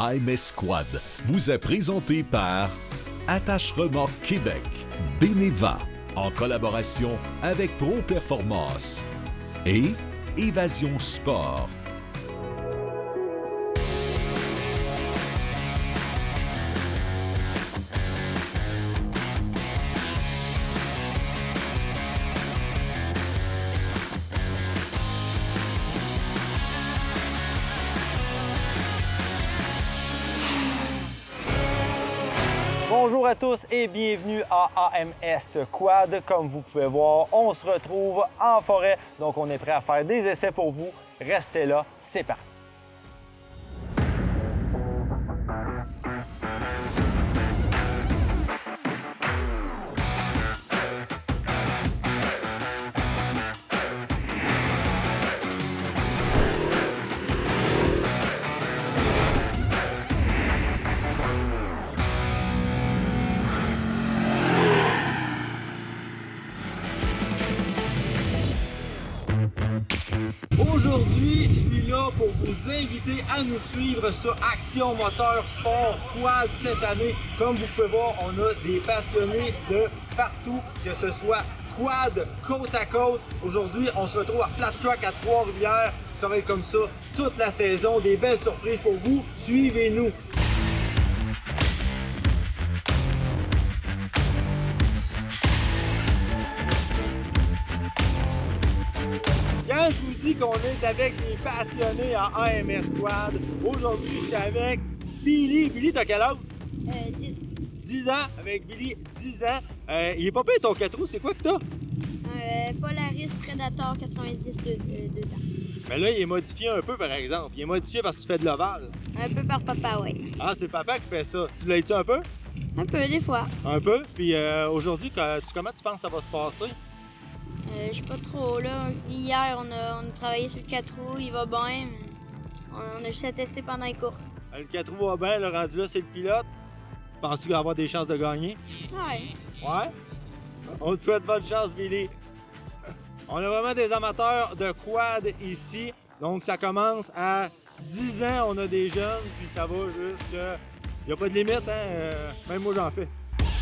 AMS Quad vous est présenté par Attache Remorque Québec, Beneva, en collaboration avec Pro Performance et Évasion Sport. Bonjour à tous et bienvenue à AMS Quad. Comme vous pouvez voir, on se retrouve en forêt, donc on est prêt à faire des essais pour vous. Restez là, c'est parti! Aujourd'hui, je suis là pour vous inviter à nous suivre sur Action Moteur Sport Quad cette année. Comme vous pouvez voir, on a des passionnés de partout, que ce soit quad, côte à côte. Aujourd'hui, on se retrouve à Flat Track à Trois-Rivières. Ça va être comme ça toute la saison. Des belles surprises pour vous. Suivez-nous. Quand je vous dis qu'on est avec des passionnés en AMS Quad, aujourd'hui je suis avec Billy. Billy, t'as quel âge? 10. 10 ans, avec Billy, 10 ans. Il est pas payé ton 4 roues, c'est quoi que t'as? Polaris Predator 90 de temps. Mais là, il est modifié un peu par exemple. Il est modifié parce que tu fais de l'ovale. Un peu par papa, oui. Ah, c'est papa qui fait ça. Tu l'as-tu un peu? Un peu, des fois. Un peu. Puis aujourd'hui, comment tu penses que ça va se passer? Je sais pas trop, là. Hier, on a travaillé sur le 4 roues, il va bien, mais on a juste à tester pendant les courses. Le 4 roues va bien, le rendu là, c'est le pilote. Penses-tu qu'il va avoir des chances de gagner? Ouais. Ouais? On te souhaite bonne chance, Billy. On a vraiment des amateurs de quad ici. Donc, ça commence à 10 ans, on a des jeunes, puis ça va jusqu'à... Il n'y a pas de limite, hein? Même moi, j'en fais.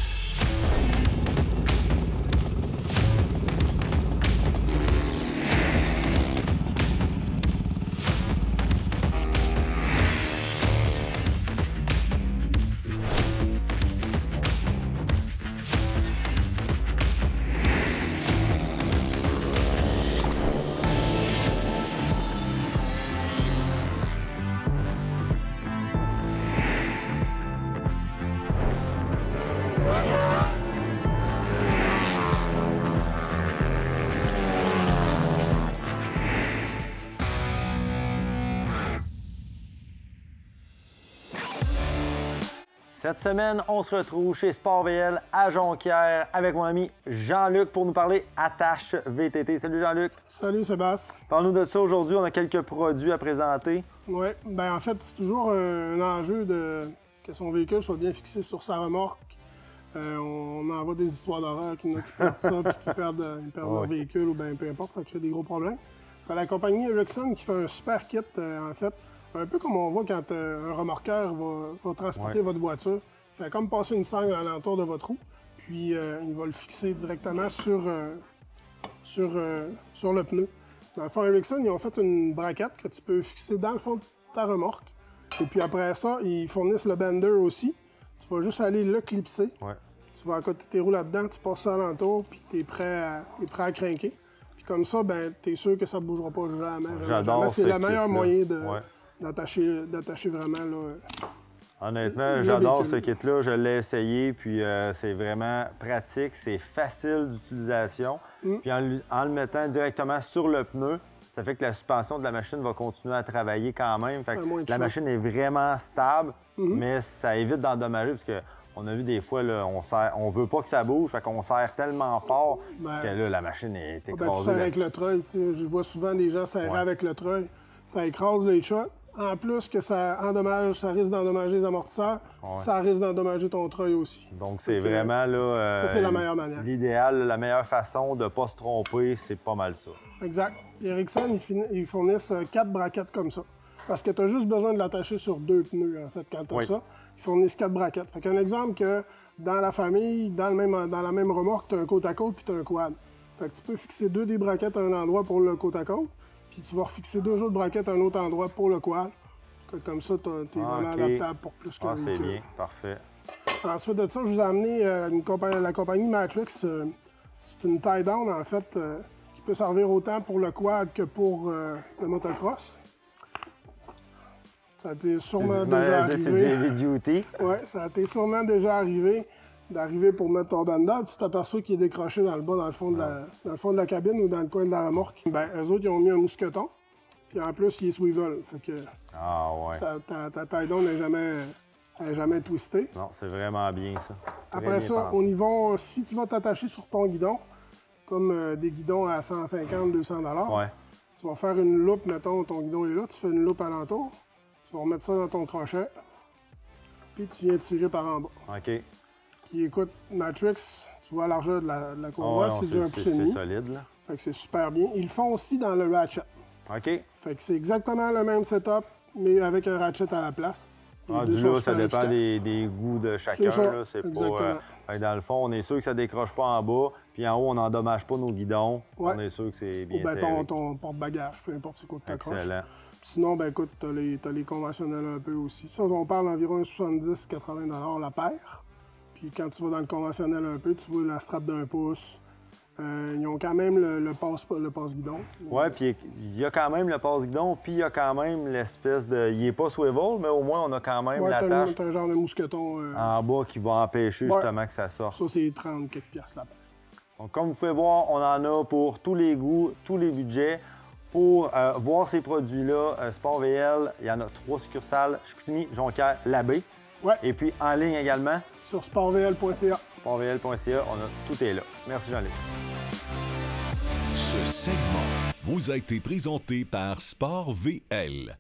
Cette semaine, on se retrouve chez Sport VL à Jonquière avec mon ami Jean-Luc pour nous parler attache VTT. Salut Jean-Luc. Salut Sébastien. Parle-nous de ça aujourd'hui. On a quelques produits à présenter. Oui, ben en fait, c'est toujours un enjeu que son véhicule soit bien fixé sur sa remorque. On en voit des histoires d'horreur qui perdent ça puis qui perdent leur véhicule ou bien peu importe, ça crée des gros problèmes. T'as la compagnie Ericsson qui fait un super kit en fait. Un peu comme on voit quand un remorqueur va transporter votre voiture. Il fait comme passer une sangle alentour de votre roue, puis il va le fixer directement sur le pneu. Dans le fond, Ericsson, ils ont fait une braquette que tu peux fixer dans le fond de ta remorque. Et puis après ça, ils fournissent le bender aussi. Tu vas juste aller le clipser. Ouais. Tu vas accoter tes roues là-dedans, tu passes ça alentour, puis tu es prêt à craquer. Puis comme ça, ben, tu es sûr que ça ne bougera pas jamais. J'adore. C'est le meilleur moyen d'attacher vraiment. Là, honnêtement, j'adore ce kit-là. Je l'ai essayé, puis c'est vraiment pratique, c'est facile d'utilisation. Puis en le mettant directement sur le pneu, ça fait que la suspension de la machine va continuer à travailler quand même. Fait que la machine est vraiment stable, mais ça évite d'endommager parce qu'on a vu des fois, là, on veut pas que ça bouge, fait qu'on serre tellement fort que là, la machine est écrasée. Tu serres avec le treuil, je vois souvent des gens serrer avec le treuil. Ça écrase les chocs. En plus que ça endommage, ça risque d'endommager les amortisseurs, ça risque d'endommager ton treuil aussi. Donc c'est vraiment là... ça, c'est la meilleure manière. L'idéal, la meilleure façon de ne pas se tromper, c'est pas mal ça. Exact. Ericsson, ils fournissent 4 braquettes comme ça. Parce que tu as juste besoin de l'attacher sur 2 pneus, en fait, quand tu as ça. Ils fournissent 4 braquettes. Fait qu'un exemple que dans la famille, dans la même remorque, tu as un côte à côte puis tu as un quad. Fait que tu peux fixer 2 des braquettes à un endroit pour le côte à côte, puis tu vas refixer 2 autres braquettes à un autre endroit pour le quad. Comme ça, tu es vraiment adaptable pour plus qu'un véhicule. C'est bien, parfait. Ensuite de ça, je vous ai amené la compagnie Matrix. C'est une tie-down, en fait, qui peut servir autant pour le quad que pour le motocross. Ça a été sûrement déjà arrivé. C'est du heavy duty. Oui, ça a été sûrement déjà arrivé d'arriver pour mettre ton banda, puis tu t'aperçois qu'il est décroché dans le bas, dans le fond de la cabine ou dans le coin de la remorque. Ben, eux autres, ils ont mis un mousqueton, puis en plus, il est swivel. Fait que ta tie-down n'est jamais twistée. Non, c'est vraiment bien, ça. Après ça, au niveau, si tu vas t'attacher sur ton guidon, comme des guidons à 150-200 tu vas faire une loupe, mettons, ton guidon est là, tu fais une loupe alentour, tu vas remettre ça dans ton crochet, puis tu viens tirer par en bas. OK. Puis écoute, Matrix, tu vois la largeur de la courroie, c'est du 1,5 pouce. C'est solide, là. Fait que c'est super bien. Ils le font aussi dans le ratchet. OK. Fait que c'est exactement le même setup, mais avec un ratchet à la place. Là, ça dépend des goûts de chacun. C'est pas, dans le fond, on est sûr que ça décroche pas en bas, puis en haut, on n'endommage pas nos guidons. On est sûr que c'est bien serré. Ton porte-bagages, peu importe c'est quoi que tu accroches. Excellent. Sinon, ben écoute, t'as les conventionnels un peu aussi. Ça, on parle d'environ 70-80 la paire. Puis quand tu vas dans le conventionnel un peu, tu vois la strap d'1 pouce. Ils ont quand même le passe-guidon. Oui, puis il y a quand même le passe-guidon, puis il y a quand même l'espèce de... Il n'est pas swivel, mais au moins, on a quand même l'attache t'as un genre de mousqueton en bas qui va empêcher justement que ça sorte. Ça, c'est 30 quelques piastres là-bas. Donc, comme vous pouvez voir, on en a pour tous les goûts, tous les budgets. Pour voir ces produits-là, Sport VL, il y en a 3 succursales, Chicoutimi, Jonquière, Labbé. Ouais. Et puis en ligne également. Sur sportvl.ca. Sportvl.ca, tout est là. Merci Jean-Luc. Ce segment vous a été présenté par Sport VL.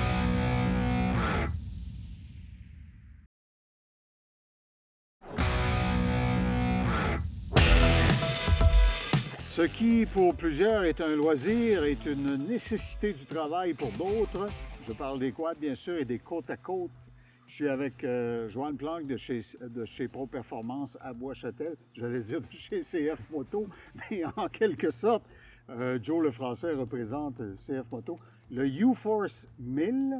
Ce qui, pour plusieurs, est un loisir, est une nécessité du travail pour d'autres. Je parle des quads, bien sûr, et des côte à côte. Je suis avec Joanne Planck de chez Pro Performance à Bois-Châtel. J'allais dire de chez CF Moto, mais en quelque sorte, Joe le Français représente CF Moto. Le U-Force 1000.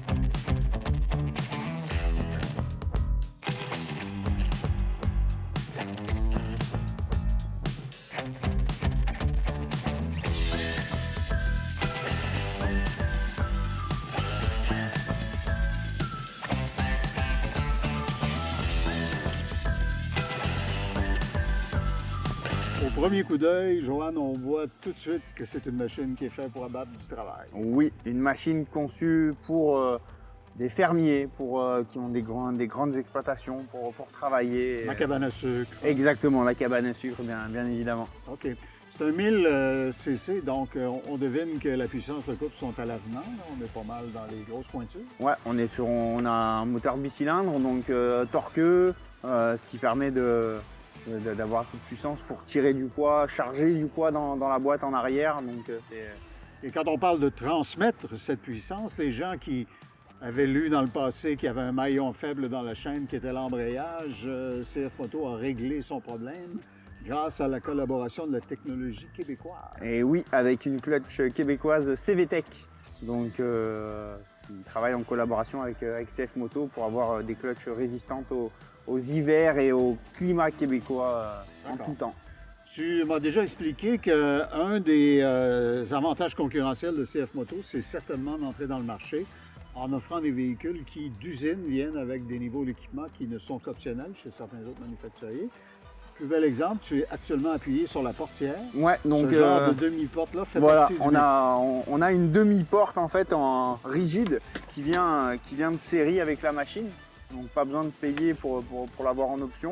Au premier coup d'œil, Joanne, on voit tout de suite que c'est une machine qui est faite pour abattre du travail. Oui, une machine conçue pour des fermiers, qui ont des grandes exploitations pour travailler. La cabane à sucre. Exactement, la cabane à sucre, bien évidemment. OK. C'est un 1000 cc, donc on devine que la puissance de coupe sont à l'avenant. On est pas mal dans les grosses pointures. Ouais, on a un moteur bicylindre, donc torqueux, ce qui permet d'avoir cette puissance pour tirer du poids, charger du poids dans la boîte en arrière. Donc, Et quand on parle de transmettre cette puissance, les gens qui avaient lu dans le passé qu'il y avait un maillon faible dans la chaîne qui était l'embrayage, CF Moto a réglé son problème grâce à la collaboration de la technologie québécoise. Et oui, avec une clutch québécoise CVTech. Donc, ils travaillent en collaboration avec CF Moto pour avoir des clutches résistantes aux hivers et au climat québécois en tout temps. Tu m'as déjà expliqué qu'un des avantages concurrentiels de CF Moto, c'est certainement d'entrer dans le marché en offrant des véhicules qui, d'usine, viennent avec des niveaux d'équipement qui ne sont qu'optionnels chez certains autres manufacturiers. Plus bel exemple, tu es actuellement appuyé sur la portière. Ouais, donc ce genre de demi-porte-là fait partie du mix. On a une demi-porte en fait en rigide qui vient de série avec la machine. Donc pas besoin de payer pour l'avoir en option,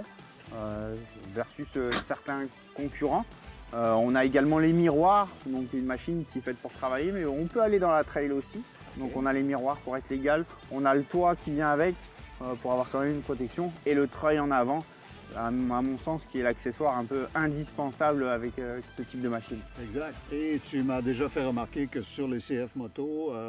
versus certains concurrents. On a également les miroirs, donc une machine qui est faite pour travailler, mais on peut aller dans la trail aussi. Donc on a les miroirs pour être légal, on a le toit qui vient avec pour avoir quand même une protection, et le treuil en avant, à mon sens, qui est l'accessoire un peu indispensable avec ce type de machine. Exact. Et tu m'as déjà fait remarquer que sur les CF Moto,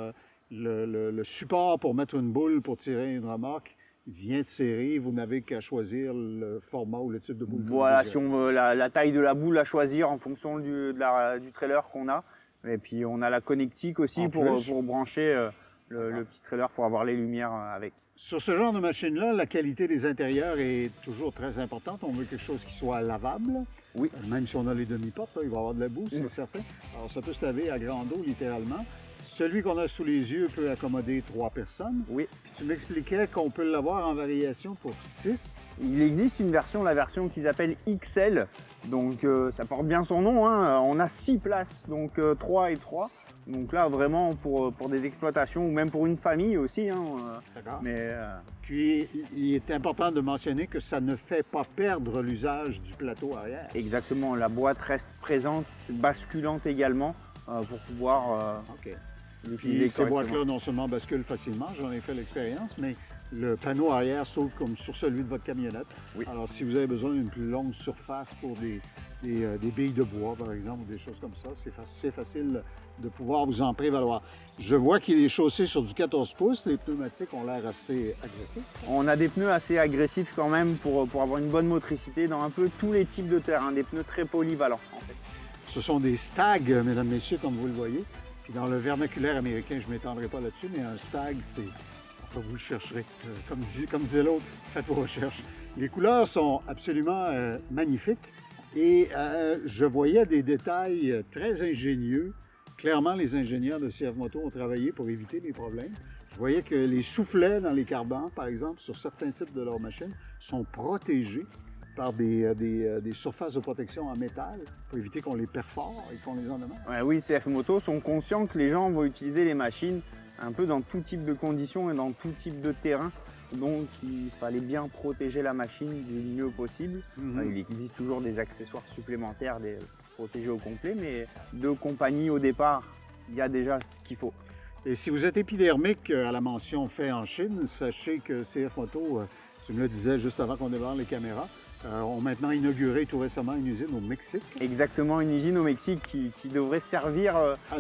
le support pour mettre une boule pour tirer une remorque vient de série. Vous n'avez qu'à choisir le format ou le type de boule. Voilà, si on veut la taille de la boule à choisir en fonction du trailer qu'on a. Et puis on a la connectique aussi pour brancher le petit trailer pour avoir les lumières avec. Sur ce genre de machine-là, la qualité des intérieurs est toujours très importante. On veut quelque chose qui soit lavable. Oui. Même si on a les demi-portes, il va y avoir de la boue, c'est certain. Alors ça peut se laver à grande eau, littéralement. Celui qu'on a sous les yeux peut accommoder 3 personnes. Oui. Tu m'expliquais qu'on peut l'avoir en variation pour 6. Il existe une version, la version qu'ils appellent XL. Donc ça porte bien son nom, hein. On a 6 places, donc 3 et 3. Donc là, vraiment, pour des exploitations ou même pour une famille aussi. Hein, D'accord. mais, Puis, il est important de mentionner que ça ne fait pas perdre l'usage du plateau arrière. Exactement, la boîte reste présente, basculante également, pour pouvoir OK. l'utiliser Puis, ces correctement. boîtes-là, non seulement basculent facilement, j'en ai fait l'expérience, mais le panneau arrière s'ouvre comme sur celui de votre camionnette. Oui. Alors, si vous avez besoin d'une plus longue surface pour des billes de bois, par exemple, ou des choses comme ça, c'est facile de pouvoir vous en prévaloir. Je vois qu'il est chaussé sur du 14 pouces. Les pneumatiques ont l'air assez agressifs. On a des pneus assez agressifs quand même pour avoir une bonne motricité dans un peu tous les types de terrain, des pneus très polyvalents en fait. Ce sont des Stag, mesdames, messieurs, comme vous le voyez. Puis dans le vernaculaire américain, je ne m'étendrai pas là-dessus, mais un Stag, c'est... Enfin, vous le chercherez. Comme disait l'autre, faites vos recherches. Les couleurs sont absolument magnifiques. Et je voyais des détails très ingénieux. Clairement, les ingénieurs de CF Moto ont travaillé pour éviter les problèmes. Je voyais que les soufflets dans les carbans, par exemple, sur certains types de leurs machines, sont protégés par des surfaces de protection en métal pour éviter qu'on les perfore et qu'on les endommage. Ouais, oui, CF Moto sont conscients que les gens vont utiliser les machines un peu dans tout type de conditions et dans tout type de terrain. Donc il fallait bien protéger la machine du mieux possible. Il existe toujours des accessoires supplémentaires pour protéger au complet, mais de compagnie au départ, il y a déjà ce qu'il faut. Et si vous êtes épidermique à la mention « fait en Chine », sachez que CF Moto, tu me le disais juste avant qu'on démarre les caméras, ont maintenant inauguré tout récemment une usine au Mexique. Exactement, une usine au Mexique qui devrait servir à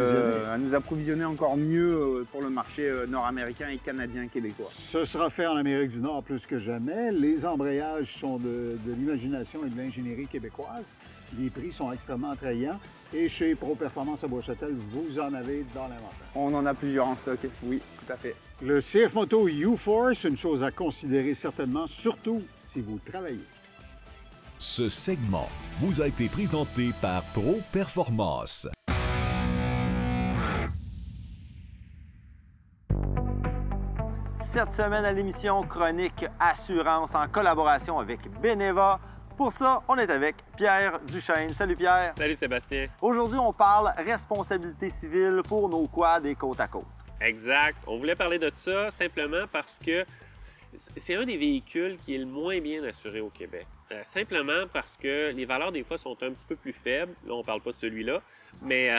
nous approvisionner encore mieux pour le marché nord-américain et canadien québécois. Ce sera fait en Amérique du Nord plus que jamais. Les embrayages sont de l'imagination et de l'ingénierie québécoise. Les prix sont extrêmement attrayants. Et chez Pro Performance à Bois-Châtel, vous en avez dans l'inventaire. On en a plusieurs en stock, oui, tout à fait. Le CF Moto U-Force, une chose à considérer certainement, surtout si vous travaillez. Ce segment vous a été présenté par Pro Performance. Cette semaine à l'émission Chronique Assurance en collaboration avec Beneva. Pour ça, on est avec Pierre Duchesne. Salut Pierre. Salut Sébastien. Aujourd'hui, on parle responsabilité civile pour nos quads et côte à côte. Exact. On voulait parler de ça simplement parce que c'est un des véhicules qui est le moins bien assuré au Québec. Simplement parce que les valeurs, des fois, sont un petit peu plus faibles. Là, on ne parle pas de celui-là, mais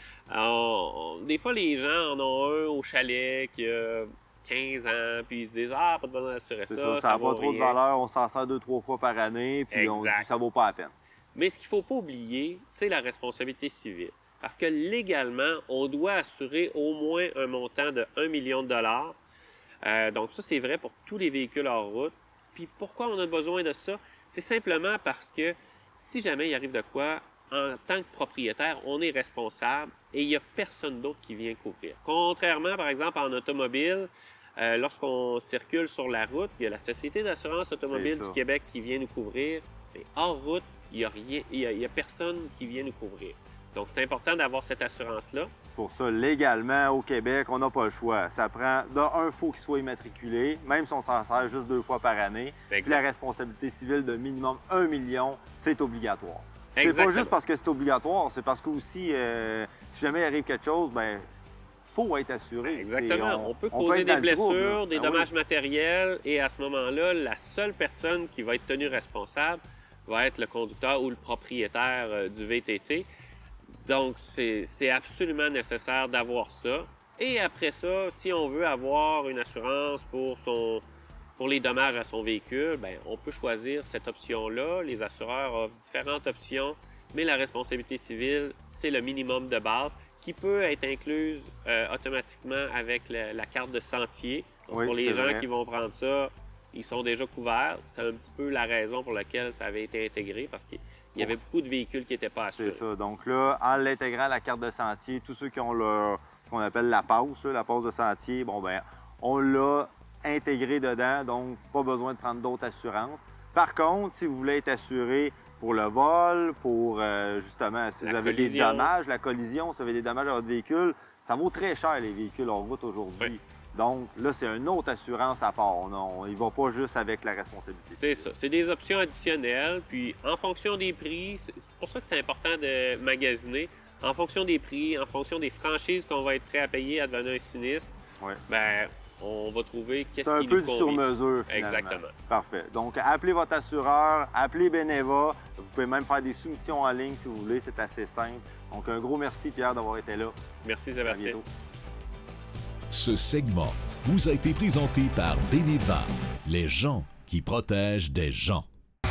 des fois, les gens en ont un au chalet qui a 15 ans, puis ils se disent « Ah, pas de besoin d'assurer ça, ça n'a pas trop de valeur, on s'en sert 2-3 fois par année, puis on dit « ça vaut pas la peine ». Mais ce qu'il ne faut pas oublier, c'est la responsabilité civile. Parce que légalement, on doit assurer au moins un montant de 1 million de dollars. Donc ça, c'est vrai pour tous les véhicules hors route. Puis pourquoi on a besoin de ça? C'est simplement parce que si jamais il arrive de quoi, en tant que propriétaire, on est responsable et il n'y a personne d'autre qui vient couvrir. Contrairement, par exemple, en automobile, lorsqu'on circule sur la route, il y a la Société d'assurance automobile du Québec qui vient nous couvrir. Mais hors route, il n'y a personne qui vient nous couvrir. Donc, c'est important d'avoir cette assurance-là. Pour ça, légalement, au Québec, on n'a pas le choix. Ça prend, d'un, faut qu'il soit immatriculé, même si on s'en sert juste 2 fois par année. Puis la responsabilité civile de minimum 1 million, c'est obligatoire. C'est pas juste parce que c'est obligatoire, c'est parce que aussi, si jamais il arrive quelque chose, ben faut être assuré. Exactement. On peut causer des blessures, des dommages matériels, et à ce moment-là, la seule personne qui va être tenue responsable va être le conducteur ou le propriétaire du VTT. Donc, c'est absolument nécessaire d'avoir ça. Et après ça, si on veut avoir une assurance pour les dommages à son véhicule, bien, on peut choisir cette option-là. Les assureurs offrent différentes options, mais la responsabilité civile, c'est le minimum de base qui peut être incluse automatiquement avec la carte de sentier. Donc, Oui, pour les c'est gens vrai. qui vont prendre ça, ils sont déjà couverts. C'est un petit peu la raison pour laquelle ça avait été intégré, parce qu'il y avait beaucoup de véhicules qui n'étaient pas assurés. C'est ça. Donc là, en l'intégrant à la carte de sentier, tous ceux qui ont ce qu'on appelle la passe de sentier, bon ben, on l'a intégré dedans, donc pas besoin de prendre d'autres assurances. Par contre, si vous voulez être assuré pour le vol, pour justement, si vous avez des dommages, la collision, si vous avez des dommages à votre véhicule, ça vaut très cher les véhicules en route aujourd'hui. Oui. Donc là, c'est une autre assurance à part. On y va pas juste avec la responsabilité. C'est ça. C'est des options additionnelles. Puis, en fonction des prix, c'est pour ça que c'est important de magasiner. En fonction des prix, en fonction des franchises qu'on va être prêt à payer à devenir un sinistre, Ouais. ben, on va trouver qu'est-ce C'est un qui peu nous du sur convient. mesure, finalement. Exactement. Parfait. Donc, appelez votre assureur, appelez Beneva. Vous pouvez même faire des soumissions en ligne si vous voulez. C'est assez simple. Donc, un gros merci, Pierre, d'avoir été là. Merci, À Sébastien. bientôt. Ce segment vous a été présenté par Beneva, les gens qui protègent des gens.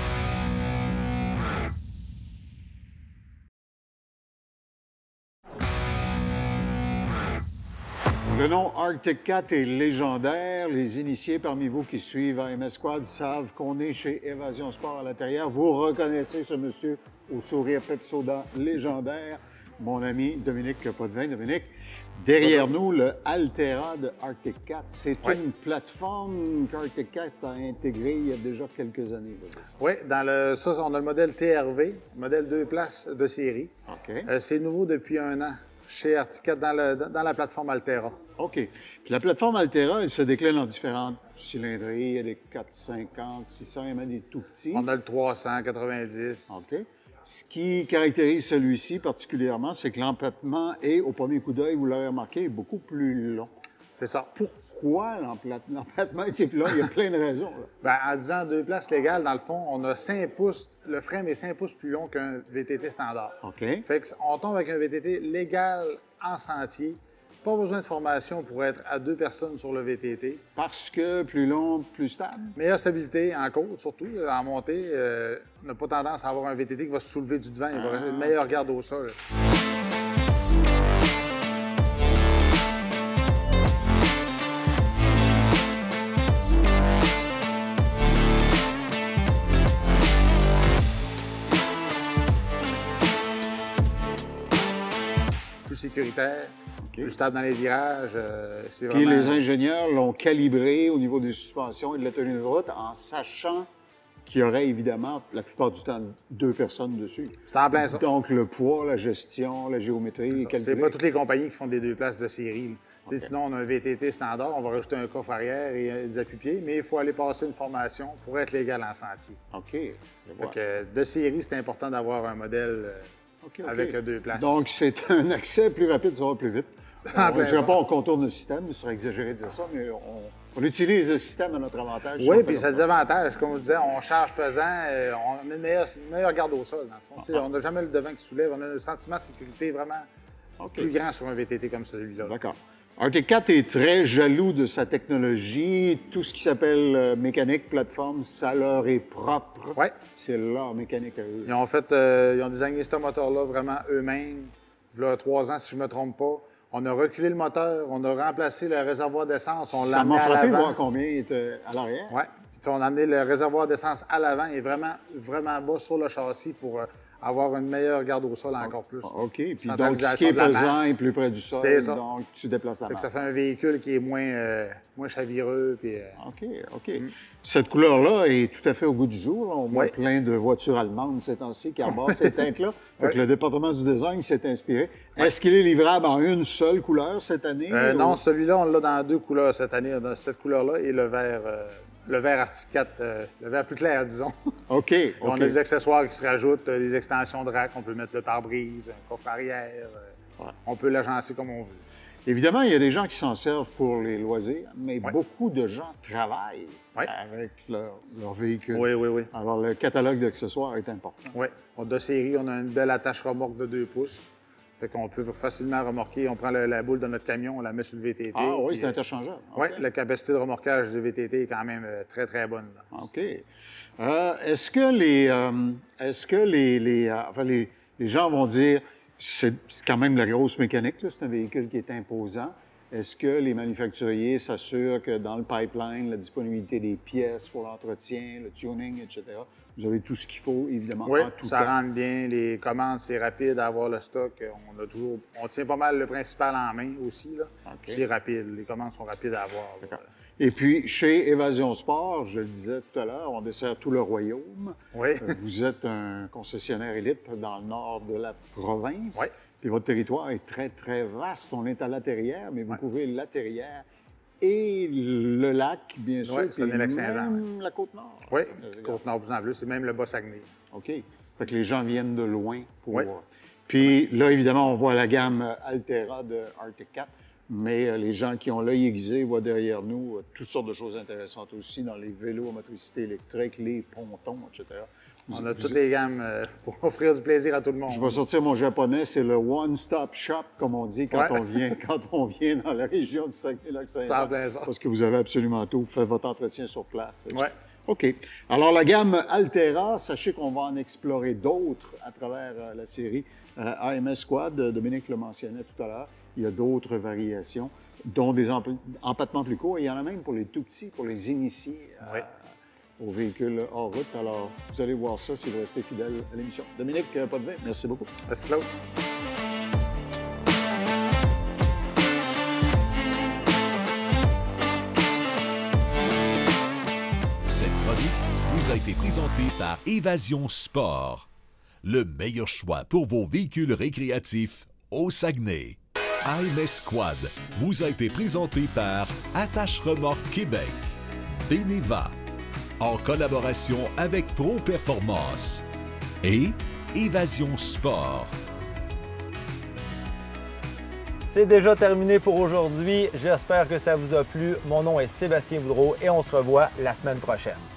Le nom Arctic Cat est légendaire. Les initiés parmi vous qui suivent AMS Squad savent qu'on est chez Évasion Sport à l'intérieur. Vous reconnaissez ce monsieur au sourire Pepsoda légendaire, mon ami Dominique Potvin. Dominique, derrière nous, le Altera de Arctic Cat. C'est une plateforme qu'Arctic Cat a intégrée il y a déjà quelques années. Oui, ça, on a le modèle TRV, modèle 2 places de série. OK. C'est nouveau depuis 1 an chez Arctic Cat dans la plateforme Altera. OK. Puis la plateforme Altera, elle se décline en différentes cylindries. Il y a des 450, 600, il y en a des tout petits. On a le 390. OK. Ce qui caractérise celui-ci particulièrement, c'est que l'empattement est, au premier coup d'œil, vous l'avez remarqué, est beaucoup plus long. C'est ça. Pourquoi l'empattement est plus long? Il y a plein de raisons. Là. Ben, en disant 2 places légales, dans le fond, on a 5 pouces, le frame est 5 pouces plus long qu'un VTT standard. OK. Fait qu'on tombe avec un VTT légal en sentier. Pas besoin de formation pour être à 2 personnes sur le VTT. Parce que plus long, plus stable? Meilleure stabilité en côte, surtout en montée. On n'a pas tendance à avoir un VTT qui va se soulever du devant. Il va avoir une meilleure garde au sol. Plus sécuritaire. Plus stable dans les virages. Puis les ingénieurs l'ont calibré au niveau des suspensions et de la tenue de route en sachant qu'il y aurait évidemment, la plupart du temps, 2 personnes dessus. C'est en plein ça. Donc le poids, la gestion, la géométrie, c'est pas toutes les compagnies qui font des 2 places de série. Okay. Sinon, on a un VTT standard, on va rajouter un coffre arrière et des appuis-pieds, mais il faut aller passer une formation pour être légal en sentier. OK. Donc, de série, c'est important d'avoir un modèle avec 2 places. Donc, c'est un accès plus rapide, ça va plus vite. Je ne dirais pas qu'on contourne le système, ce serait exagéré de dire ça, mais on utilise le système à notre avantage. Oui, puis ça a des avantages. Comme je disais, on charge pesant, on a une meilleure garde au sol, dans le fond. On n'a jamais le devant qui soulève, on a un sentiment de sécurité vraiment plus grand sur un VTT comme celui-là. D'accord. Arctic Cat est très jaloux de sa technologie. Tout ce qui s'appelle mécanique, plateforme, ça leur est propre. Oui. C'est leur mécanique à eux. Ils ont designé ce moteur-là vraiment eux-mêmes. Il y a 3 ans, si je ne me trompe pas. On a reculé le moteur, on a remplacé le réservoir d'essence, on l'a amené à l'avant. Ça m'a frappé voir combien il était à l'arrière. Oui. Puis on a amené le réservoir d'essence à l'avant et vraiment bas sur le châssis pour avoir une meilleure garde au sol encore plus. OK. Puis donc, ce qui est pesant est plus près du sol, donc tu déplaces la masse. Ça fait un véhicule qui est moins chavireux. Puis, OK. Cette couleur-là est tout à fait au goût du jour. Là. On voit plein de voitures allemandes ces temps-ci qui arborent ces teintes-là. Donc, le département du design s'est inspiré. Est-ce qu'il est livrable en une seule couleur cette année? Non, celui-là, on l'a dans 2 couleurs cette année. Dans cette couleur-là et le vert Arctic Cat, le vert plus clair, disons. OK. On a des accessoires qui se rajoutent, des extensions de rack. On peut mettre le pare-brise, un coffre arrière. On peut l'agencer comme on veut. Évidemment, il y a des gens qui s'en servent pour les loisirs, mais beaucoup de gens travaillent avec leur véhicule. Oui. Alors, le catalogue d'accessoires est important. Oui. De série, on a une belle attache remorque de 2 pouces. Fait qu'on peut facilement remorquer. On prend la boule de notre camion, on la met sur le VTT. Ah oui, c'est interchangeable. Oui, la capacité de remorquage du VTT est quand même très, très bonne. Là. OK. Est-ce que les gens vont dire C'est quand même la grosse mécanique, c'est un véhicule qui est imposant. Est-ce que les manufacturiers s'assurent que dans le pipeline, la disponibilité des pièces pour l'entretien, le tuning, etc., vous avez tout ce qu'il faut, évidemment, oui, en tout ça temps? rentre bien. Les commandes, c'est rapide à avoir le stock. On tient pas mal le principal en main aussi. Là. Okay. C'est rapide. Les commandes sont rapides à avoir. Et puis, chez Évasion Sport, je le disais tout à l'heure, on dessert tout le royaume. Oui. Vous êtes un concessionnaire élite dans le nord de la province. Oui. Puis votre territoire est très, très vaste. On est à La Terrière, mais vous couvrez La Terrière et le lac, bien sûr, puis même la Côte-Nord. Oui, Côte-Nord plus en plus, c'est même le Bas-Saguenay. OK. Fait que les gens viennent de loin pour voir. Puis là, évidemment, on voit la gamme Altera de Arctic Cat, mais les gens qui ont l'œil aiguisé voient derrière nous toutes sortes de choses intéressantes aussi dans les vélos à motricité électrique, les pontons, etc. On a toutes les gammes pour offrir du plaisir à tout le monde. Je vais sortir mon japonais, c'est le one-stop shop, comme on dit quand on vient dans la région du Saguenay-Lac-Saint-Jean. Parce que vous avez absolument tout. Vous faites votre entretien sur place. Oui. OK. Alors, la gamme Altera, sachez qu'on va en explorer d'autres à travers la série AMS Squad. Dominique le mentionnait tout à l'heure. Il y a d'autres variations, dont des empattements plus courts. Et il y en a même pour les tout petits, pour les initiés aux véhicules hors route. Alors, vous allez voir ça si vous restez fidèle à l'émission. Dominique Potvin, merci beaucoup. Merci, Claude. Cette chronique vous a été présentée par Évasion Sport. Le meilleur choix pour vos véhicules récréatifs au Saguenay. AMS Squad vous a été présenté par Attache Remorque Québec. Beneva, en collaboration avec Pro Performance et Évasion Sport. C'est déjà terminé pour aujourd'hui. J'espère que ça vous a plu. Mon nom est Sébastien Boudreau et on se revoit la semaine prochaine.